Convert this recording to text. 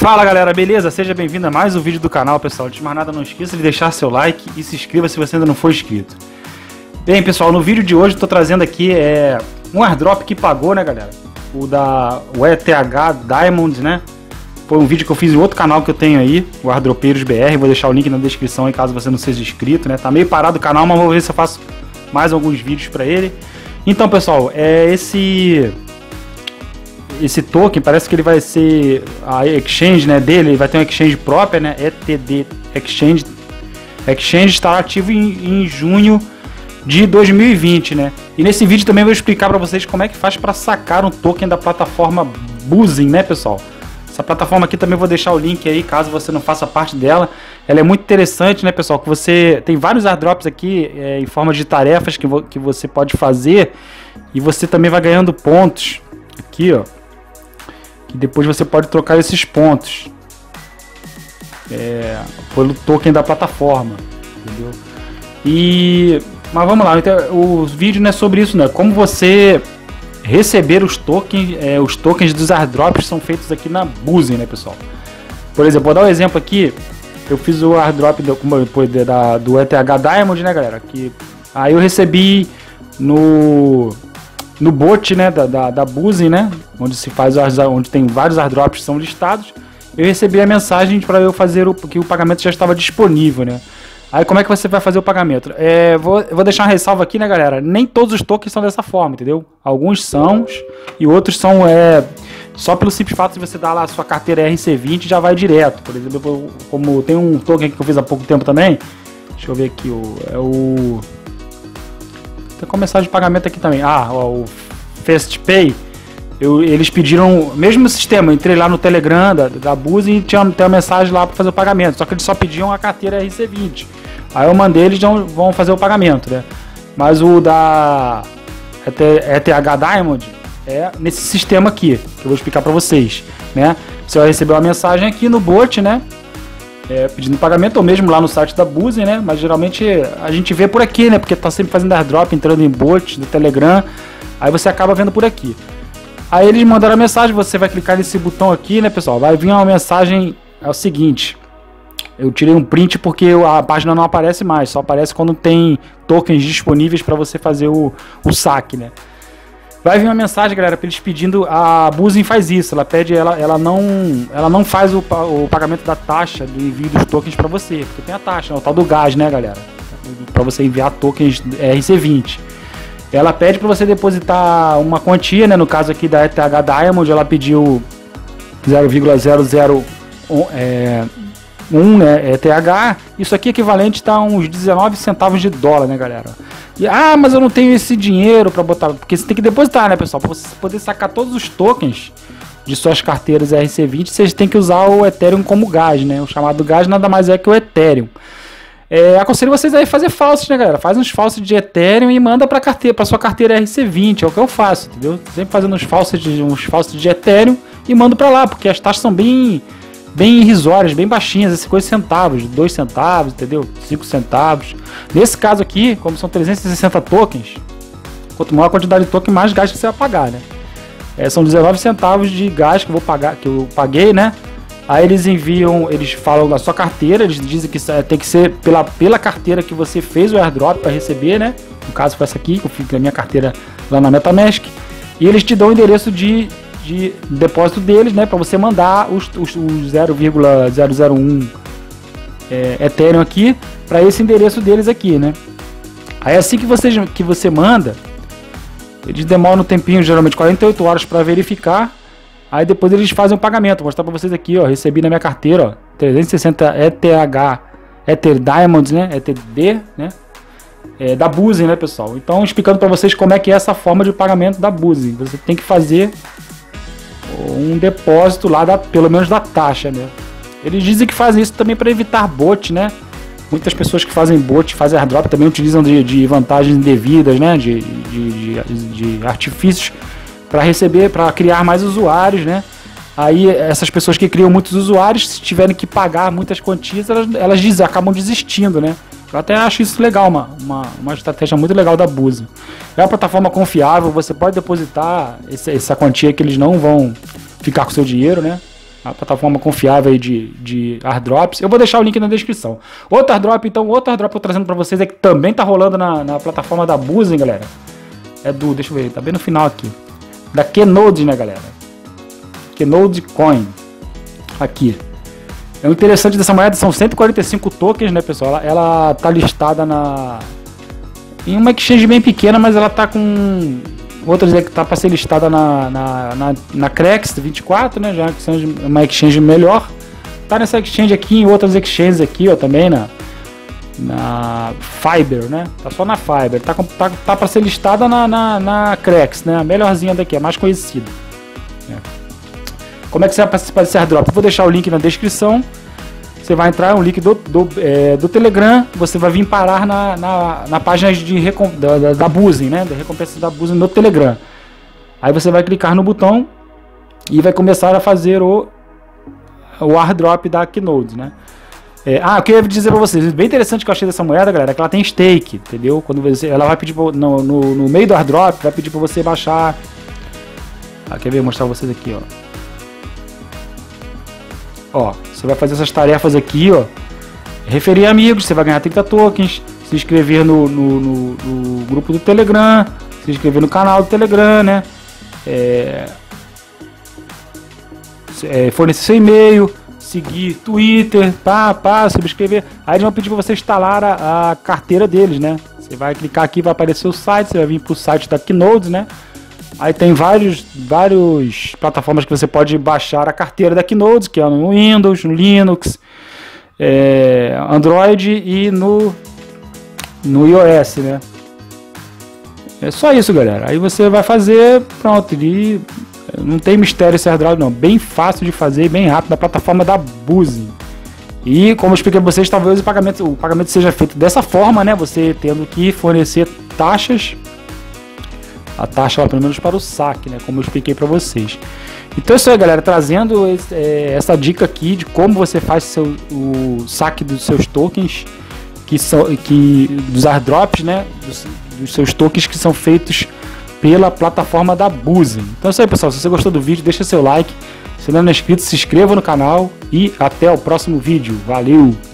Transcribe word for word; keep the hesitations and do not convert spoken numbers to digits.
Fala galera, beleza? Seja bem-vindo a mais um vídeo do canal, pessoal. Antes de mais nada, não esqueça de deixar seu like e se inscreva se você ainda não for inscrito. Bem, pessoal, no vídeo de hoje eu tô trazendo aqui é, um airdrop que pagou, né, galera? O da o E T H Diamond, né? Foi um vídeo que eu fiz em outro canal que eu tenho aí, o Airdropeiros B R. Vou deixar o link na descrição aí caso você não seja inscrito, né? Tá meio parado o canal, mas vou ver se eu faço mais alguns vídeos pra ele. Então, pessoal, é esse... Esse token parece que ele vai ser a exchange, né, dele, ele vai ter uma exchange própria, né, E T D Exchange. Exchange está ativo em, em junho de dois mil e vinte, né? E nesse vídeo também vou explicar para vocês como é que faz para sacar um token da plataforma Buzzing, né, pessoal? Essa plataforma aqui também vou deixar o link aí, caso você não faça parte dela. Ela é muito interessante, né, pessoal? Que você tem vários airdrops aqui é, em forma de tarefas que, vo que você pode fazer e você também vai ganhando pontos aqui, ó. E depois você pode trocar esses pontos é, pelo token da plataforma, entendeu? E mas vamos lá, então, o vídeo não é sobre isso, né? Como você receber os tokens, é, os tokens dos airdrops são feitos aqui na Buzzing, né, pessoal? Por exemplo, vou dar um exemplo aqui. Eu fiz o airdrop do, da, do E T H Diamond, né, galera? Que aí eu recebi no no bot, né, da, da, da Buzzing, né, onde se faz, onde tem vários airdrops que são listados. Eu recebi a mensagem para eu fazer o, que o pagamento já estava disponível, né. Aí como é que você vai fazer o pagamento? É, vou, eu vou deixar uma ressalva aqui, né, galera, nem todos os tokens são dessa forma, entendeu? Alguns são e outros são é, só pelo simples fato de você dar lá a sua carteira R C vinte já vai direto. Por exemplo, como tem um token que eu fiz há pouco tempo também, deixa eu ver aqui, o, é o... Tem como mensagem de pagamento aqui também. Ah, ó, o FastPay. Eu, eles pediram o mesmo sistema. Eu entrei lá no Telegram da, da Buzzing e tinha, tinha uma mensagem lá para fazer o pagamento. Só que eles só pediam a carteira R C vinte. Aí eu mandei, eles não vão fazer o pagamento, né? Mas o da E T H Diamond é nesse sistema aqui, que eu vou explicar para vocês, né? Você vai receber uma mensagem aqui no bot, né? É, pedindo pagamento, ou mesmo lá no site da Buzzing, né? Mas geralmente a gente vê por aqui, né? Porque tá sempre fazendo airdrop, entrando em bot do Telegram. Aí você acaba vendo por aqui. Aí eles mandaram a mensagem, você vai clicar nesse botão aqui, né, pessoal? Vai vir uma mensagem, é o seguinte. Eu tirei um print porque a página não aparece mais, só aparece quando tem tokens disponíveis para você fazer o, o saque, né? Vai vir uma mensagem, galera, para eles pedindo, a Buzzing faz isso, ela pede, ela, ela não, ela não faz o, o pagamento da taxa do envio dos tokens para você, porque tem a taxa, né, o tal do gás, né, galera, para você enviar tokens R C vinte. Ela pede para você depositar uma quantia, né, no caso aqui da E T H Diamond, ela pediu zero vírgula zero zero um, né, E T H, isso aqui equivalente a uns dezenove centavos de dólar, né, galera? E, ah, mas eu não tenho esse dinheiro para botar, porque você tem que depositar, né, pessoal? Para você poder sacar todos os tokens de suas carteiras R C vinte, vocês têm que usar o Ethereum como gás, né? O chamado gás nada mais é que o Ethereum. É, aconselho vocês aí a fazer falsos, né, galera? Faz uns falsos de Ethereum e manda para carteira, para sua carteira R C vinte, é o que eu faço, entendeu? Sempre fazendo uns falsos de, uns falsos de Ethereum e mando para lá, porque as taxas são bem bem irrisórias, bem baixinhas, esse coisa centavos, dois centavos, entendeu? cinco centavos. Nesse caso aqui, como são trezentos e sessenta tokens, quanto maior a quantidade de token, mais gás que você vai pagar, né? É, são dezenove centavos de gás que eu vou pagar, que eu paguei, né? Aí eles enviam, eles falam da sua carteira, eles dizem que tem que ser pela, pela carteira que você fez o airdrop para receber, né? No caso foi essa aqui, que eu fiz na minha carteira lá na MetaMask. E eles te dão o endereço de de depósito deles, né, para você mandar os, os, os zero vírgula zero zero um é, Ethereum aqui para esse endereço deles aqui, né? Aí assim que você que você manda, eles demoram um tempinho, geralmente quarenta e oito horas para verificar. Aí depois eles fazem o pagamento. Vou mostrar para vocês aqui, ó, recebi na minha carteira, ó, trezentos e sessenta E T H Ether Diamonds, né, E T D, né? É, da Buzzing, né, pessoal? Então explicando para vocês como é que é essa forma de pagamento da Buzzing. Você tem que fazer um depósito lá, da, pelo menos da taxa, né? Eles dizem que fazem isso também para evitar bot, né? Muitas pessoas que fazem bot, fazem airdrop, também utilizam de, de vantagens indevidas, né? De, de, de, de artifícios para receber, para criar mais usuários, né? Aí essas pessoas que criam muitos usuários, se tiverem que pagar muitas quantias, elas, elas diz, acabam desistindo, né? Eu até acho isso legal, uma, uma, uma estratégia muito legal da Buzzing. É uma plataforma confiável, você pode depositar esse, essa quantia que eles não vão ficar com seu dinheiro, né? Uma plataforma confiável aí de, de airdrops. Eu vou deixar o link na descrição. Outro airdrop, então, outro airdrop que eu tô trazendo pra vocês é que também tá rolando na, na plataforma da Buzen, galera. É do, deixa eu ver, tá bem no final aqui. Da Keynote, né, galera? Keynote Coin. Aqui. É o interessante dessa moeda, são cento e quarenta e cinco tokens, né, pessoal? Ela, ela tá listada na... em uma exchange bem pequena, mas ela tá com... outras que tá para ser listada na, na, na, na Crex vinte e quatro, né? Já que é uma exchange melhor. Tá nessa exchange aqui, em outras exchanges aqui, ó, também na, na Fiber, né? Tá só na Fiber. Tá, tá, tá para ser listada na, na, na Crex, né? A melhorzinha daqui, a mais conhecida. É. Como é que você vai participar desse airdrop? Eu vou deixar o link na descrição. Você vai entrar, um link do, do, é, do Telegram, você vai vir parar na, na, na página de recom, da, da, da Buzen, né? Da recompensa da Buzen no Telegram. Aí você vai clicar no botão e vai começar a fazer o, o airdrop da Keynote, né? É, ah, eu queria dizer pra vocês, bem interessante que eu achei dessa moeda, galera, é que ela tem stake, entendeu? Quando você, ela vai pedir, no, no, no meio do airdrop, vai pedir pra você baixar... Ah, quer ver? Vou mostrar pra vocês aqui, ó. Ó, você vai fazer essas tarefas aqui, ó. Referir amigos, você vai ganhar trinta tokens. Se inscrever no, no, no, no grupo do Telegram. Se inscrever no canal do Telegram, né? É, é, fornecer seu e-mail. Seguir Twitter, pá, pá, subscrever. Aí eles vão pedir para você instalar a, a carteira deles, né? Você vai clicar aqui, vai aparecer o site. Você vai vir para o site da Keynote, né? Aí tem vários, vários plataformas que você pode baixar a carteira da Keynote, que é no Windows, no Linux, é, Android e no, no iOS, né? É só isso, galera. Aí você vai fazer, pronto, e não tem mistério esse airdrop não. Bem fácil de fazer, bem rápido, na plataforma da Buzen. E como eu expliquei para vocês, talvez o pagamento, o pagamento seja feito dessa forma, né? Você tendo que fornecer taxas. A taxa lá, pelo menos para o saque, né? Como eu expliquei para vocês. Então é isso aí, galera. Trazendo esse, é, essa dica aqui de como você faz seu, o saque dos seus tokens, que são, que, dos airdrops, né? Dos, dos seus tokens que são feitos pela plataforma da Buzen. Então é isso aí, pessoal. Se você gostou do vídeo, deixa seu like. Se não é inscrito, se inscreva no canal. E até o próximo vídeo. Valeu!